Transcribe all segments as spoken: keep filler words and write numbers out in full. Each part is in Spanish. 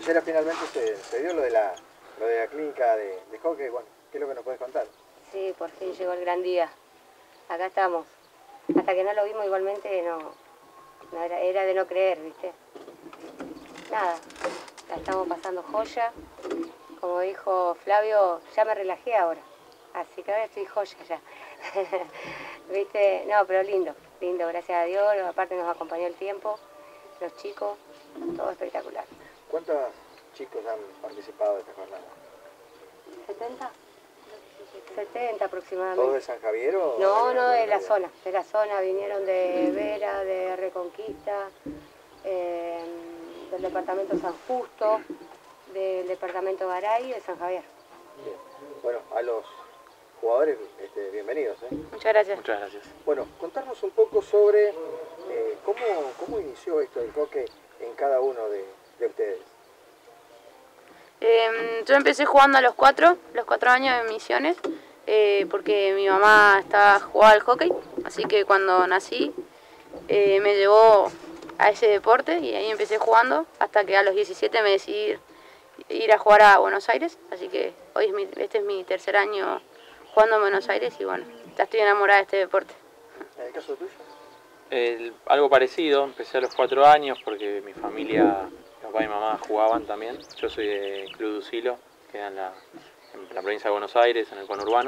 Ayer finalmente se, se dio lo de la, lo de la clínica de, de hockey. Bueno, ¿qué es lo que nos puedes contar? Sí, por fin llegó el gran día. Acá estamos. Hasta que no lo vimos igualmente no, no era, era de no creer, ¿viste? Nada, la estamos pasando joya. Como dijo Flavio, ya me relajé ahora. Así que ahora estoy joya ya. ¿Viste? No, pero lindo, lindo, gracias a Dios. Aparte nos acompañó el tiempo, los chicos, todo espectacular. ¿Cuántos chicos han participado de esta jornada? ¿setenta? setenta aproximadamente. ¿Todos de San Javier o...? No, no, de la zona, de la zona. Vinieron de Vera, de Reconquista, eh, del departamento San Justo, del departamento Garay y de San Javier. Bien. Bueno, a los jugadores, este, bienvenidos. ¿eh? Muchas gracias. Muchas gracias. Bueno, contarnos un poco sobre eh, cómo, cómo inició esto del hockey en cada uno de, de ustedes. Eh, yo empecé jugando a los cuatro, los cuatro años de Misiones, eh, porque mi mamá estaba jugando al hockey, así que cuando nací eh, me llevó a ese deporte y ahí empecé jugando hasta que a los diecisiete me decidí ir, ir a jugar a Buenos Aires, así que hoy es mi, este es mi tercer año jugando en Buenos Aires y bueno, ya estoy enamorada de este deporte. ¿En el caso tuyo? El, algo parecido, empecé a los cuatro años porque mi familia, mi papá y mi mamá jugaban también. Yo soy de Club Ducilo, que queda en la, en la provincia de Buenos Aires, en el conurbano.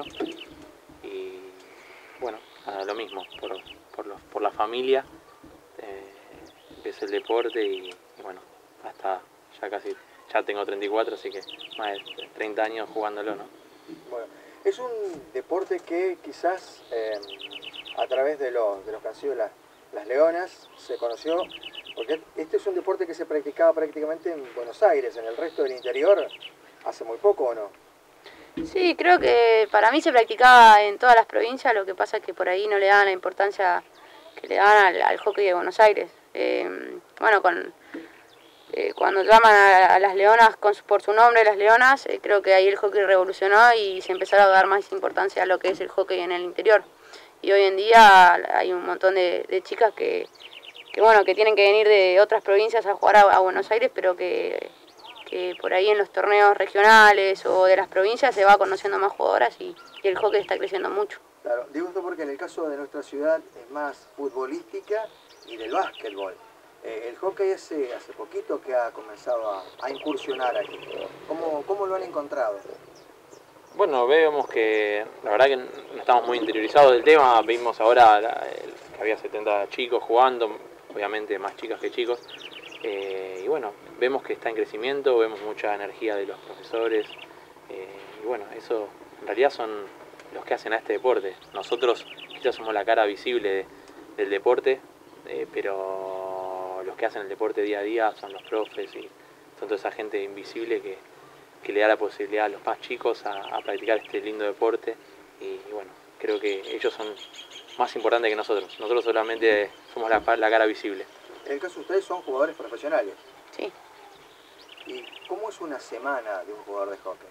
Y bueno, nada, lo mismo, por, por, los, por la familia, eh, empecé el deporte y, y bueno, hasta ya casi, ya tengo treinta y cuatro, así que más de treinta años jugándolo, ¿no? Bueno, es un deporte que quizás eh, a través de los, de los que han sido las, las leonas se conoció, porque este es un deporte que se practicaba prácticamente en Buenos Aires, en el resto del interior hace muy poco, ¿o no? Sí, creo que para mí se practicaba en todas las provincias, lo que pasa es que por ahí no le daban la importancia que le daban al, al hockey de Buenos Aires. Eh, bueno, con eh, cuando llaman a, a las leonas con, por su nombre, las leonas, eh, creo que ahí el hockey revolucionó y se empezaron a dar más importancia a lo que es el hockey en el interior. Y hoy en día hay un montón de, de chicas que, que, bueno, que tienen que venir de otras provincias a jugar a, a Buenos Aires, pero que, que por ahí en los torneos regionales o de las provincias se va conociendo más jugadoras y, y el hockey está creciendo mucho. Claro, digo esto porque en el caso de nuestra ciudad es más futbolística y del básquetbol. Eh, el hockey hace, hace poquito que ha comenzado a, a incursionar aquí. ¿Cómo, ¿Cómo lo han encontrado? Bueno, vemos que la verdad que no estamos muy interiorizados del tema. Vimos ahora la, el, que había setenta chicos jugando, obviamente más chicas que chicos. Eh, y bueno, vemos que está en crecimiento, vemos mucha energía de los profesores. Eh, y bueno, eso en realidad son los que hacen a este deporte. Nosotros quizás somos la cara visible de, del deporte, eh, pero los que hacen el deporte día a día son los profes y son toda esa gente invisible que... que le da la posibilidad a los más chicos a, a practicar este lindo deporte y, y bueno, creo que ellos son más importantes que nosotros. Nosotros solamente somos la, la cara visible. En el caso de ustedes son jugadores profesionales. Sí. ¿Y cómo es una semana de un jugador de hockey?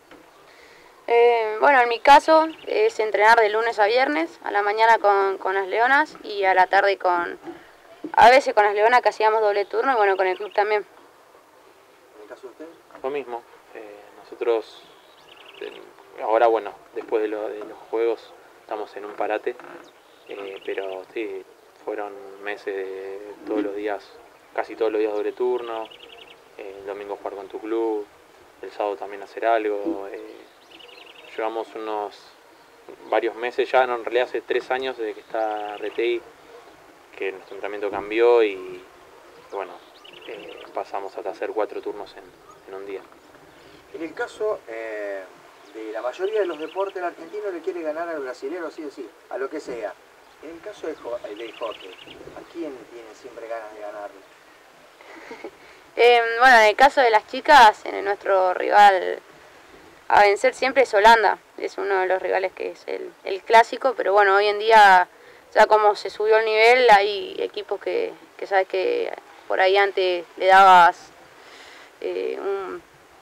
Eh, bueno, en mi caso es entrenar de lunes a viernes, a la mañana con, con las leonas y a la tarde con, a veces con las leonas que hacíamos doble turno y bueno, con el club también. ¿En el caso de ustedes? Lo mismo. Eh, nosotros, eh, ahora bueno, después de, lo, de los juegos estamos en un parate, eh, pero sí, fueron meses de todos los días, casi todos los días doble turno, eh, el domingo jugar con tu club, el sábado también hacer algo. Eh, llevamos unos varios meses ya, no, en realidad hace tres años desde que está Retei, que nuestro entrenamiento cambió y, y bueno, eh, pasamos hasta hacer cuatro turnos en, en un día. En el caso eh, de la mayoría de los deportes, el argentino le quiere ganar al brasileño, así decir, a lo que sea. En el caso del hockey, ¿a quién tiene siempre ganas de ganarle? Eh, bueno, en el caso de las chicas, en nuestro rival a vencer siempre es Holanda. Es uno de los rivales que es el, el clásico, pero bueno, hoy en día, ya como se subió el nivel, hay equipos que, que sabes que por ahí antes le dabas eh, un,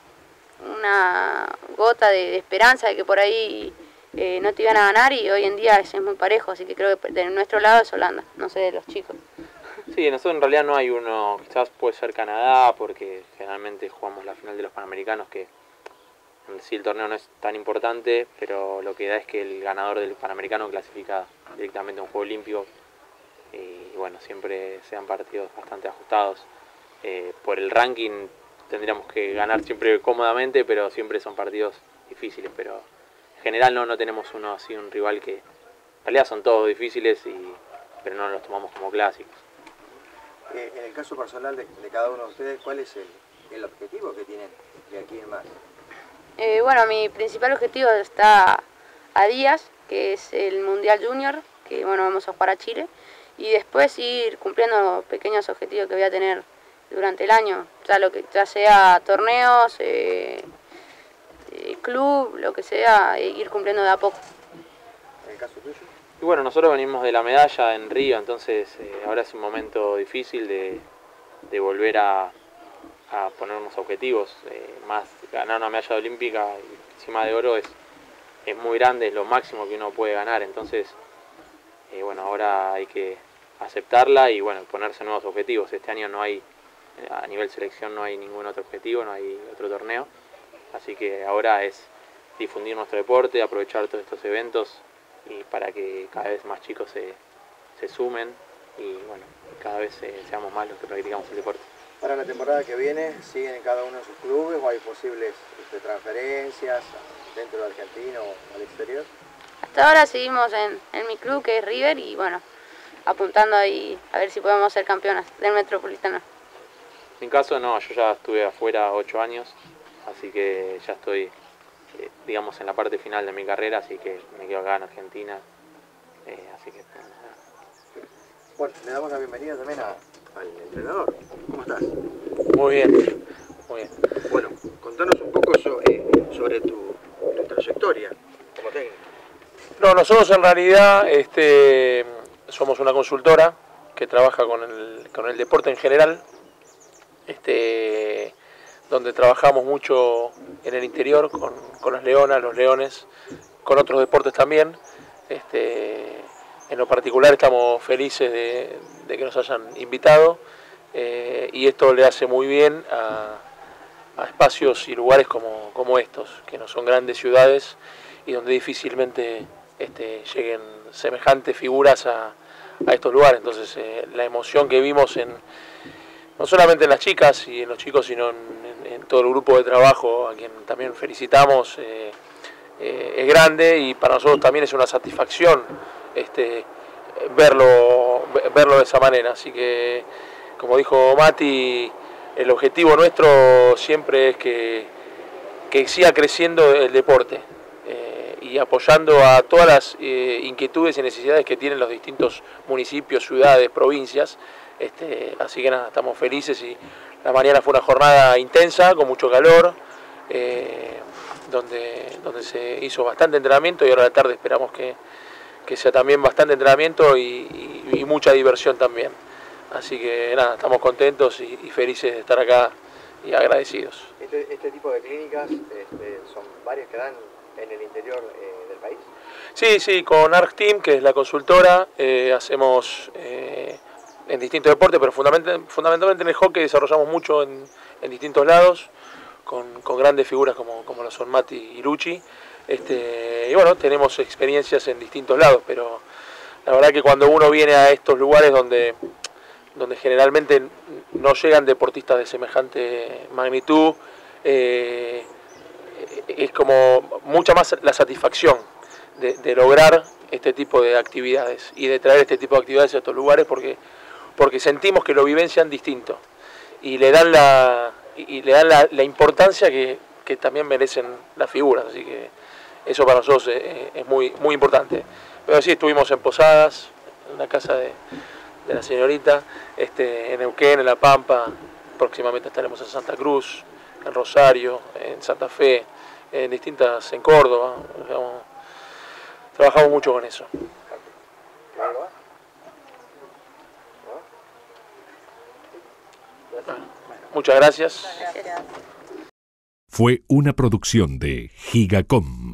una gota de, de esperanza de que por ahí eh, no te iban a ganar y hoy en día es, es muy parejo, así que creo que de nuestro lado es Holanda, no sé de los chicos. Sí, nosotros en realidad no hay uno, quizás puede ser Canadá, porque generalmente jugamos la final de los Panamericanos, que en sí el torneo no es tan importante, pero lo que da es que el ganador del Panamericano clasifica directamente a un Juego Olímpico, y bueno, siempre sean partidos bastante ajustados. Eh, por el ranking tendríamos que ganar siempre cómodamente, pero siempre son partidos difíciles, pero en general no, no tenemos uno así, un rival que en realidad son todos difíciles, y, pero no los tomamos como clásicos. Eh, en el caso personal de, de cada uno de ustedes, ¿cuál es el, el objetivo que tienen de aquí en más? Eh, bueno, mi principal objetivo está a días, que es el Mundial Junior, que bueno, vamos a jugar a Chile, y después ir cumpliendo pequeños objetivos que voy a tener durante el año, ya, lo que, ya sea torneos, eh, eh, club, lo que sea, e ir cumpliendo de a poco. ¿En el caso tuyo? Y bueno, nosotros venimos de la medalla en Río, entonces eh, ahora es un momento difícil de, de volver a, a ponernos objetivos. Eh, más ganar una medalla olímpica encima de oro es, es muy grande, es lo máximo que uno puede ganar. Entonces, eh, bueno, ahora hay que aceptarla y bueno, ponerse nuevos objetivos. Este año no hay, a nivel selección no hay ningún otro objetivo, no hay otro torneo. Así que ahora es difundir nuestro deporte, aprovechar todos estos eventos, y para que cada vez más chicos se, se sumen y bueno, cada vez eh, seamos más los que practicamos el deporte. Para la temporada que viene, ¿siguen en cada uno de sus clubes o hay posibles este, transferencias dentro de Argentina o al exterior? Hasta ahora seguimos en, en mi club, que es River, y bueno, apuntando ahí a ver si podemos ser campeonas del Metropolitano. En mi caso no, yo ya estuve afuera ocho años, así que ya estoy Eh, digamos en la parte final de mi carrera, así que me quedo acá en Argentina, eh, así que nada. Bueno, le damos la bienvenida también a, al entrenador. ¿Cómo estás? Muy bien, muy bien. Bueno, contanos un poco sobre, sobre tu, tu trayectoria como técnico. No, nosotros en realidad este, somos una consultora que trabaja con el, con el deporte en general, este, donde trabajamos mucho en el interior con, con las leonas, los leones, con otros deportes también. Este, en lo particular estamos felices de, de que nos hayan invitado, eh, y esto le hace muy bien a, a espacios y lugares como, como estos, que no son grandes ciudades y donde difícilmente este, lleguen semejantes figuras a, a estos lugares. Entonces eh, la emoción que vimos en no solamente en las chicas y en los chicos, sino en, en, en todo el grupo de trabajo, a quien también felicitamos, eh, eh, es grande, y para nosotros también es una satisfacción este, verlo, verlo de esa manera. Así que, como dijo Mati, el objetivo nuestro siempre es que, que siga creciendo el deporte, eh, y apoyando a todas las eh, inquietudes y necesidades que tienen los distintos municipios, ciudades, provincias. Este, así que nada, estamos felices, y la mañana fue una jornada intensa, con mucho calor, eh, donde, donde se hizo bastante entrenamiento, y ahora a la tarde esperamos que, que sea también bastante entrenamiento y, y, y mucha diversión también. Así que nada, estamos contentos y, y felices de estar acá y agradecidos. Este, este tipo de clínicas este, son varias que dan en el interior eh, del país. Sí, sí, con ArcTeam, que es la consultora, eh, hacemos eh, en distintos deportes, pero fundamentalmente, fundamentalmente en el hockey desarrollamos mucho en, en distintos lados, con, con grandes figuras como, como lo son Mati y Luchi. Este, y bueno, tenemos experiencias en distintos lados, pero la verdad que cuando uno viene a estos lugares donde, donde generalmente no llegan deportistas de semejante magnitud, eh, es como mucha más la satisfacción de, de lograr este tipo de actividades y de traer este tipo de actividades a estos lugares, porque, porque sentimos que lo vivencian distinto y le dan la, y le dan la, la importancia que, que también merecen las figuras. Así que eso para nosotros es, es muy, muy importante. Pero sí, estuvimos en Posadas, en la casa de, de la señorita, este, en Neuquén, en La Pampa, próximamente estaremos en Santa Cruz, en Rosario, en Santa Fe, en distintas, en Córdoba. Digamos, trabajamos mucho con eso. Muchas gracias. Gracias. Fue una producción de Gigacom.